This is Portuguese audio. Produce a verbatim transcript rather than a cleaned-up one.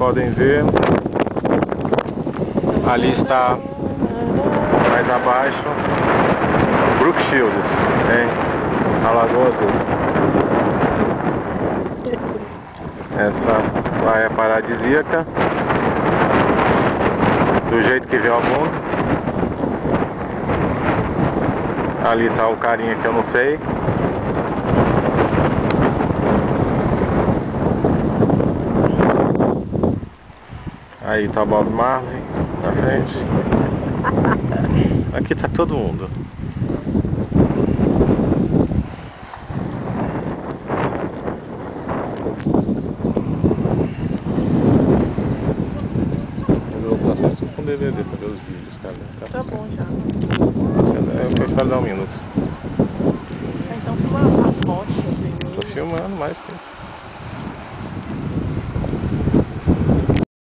podem ver, ali está mais abaixo Brook Shields, hein? A Lagoa Azul. Essa lá é paradisíaca, do jeito que vê ao mundo. Ali está o carinha que eu não sei. Aí tá o Bob Marley na frente. Aqui tá todo mundo. Eu vou passar tudo com D V D pra ver os vídeos, cara. Tá bom já. Eu quero esperar dar um minuto. Então filma as rochas. Tô filmando mais que isso.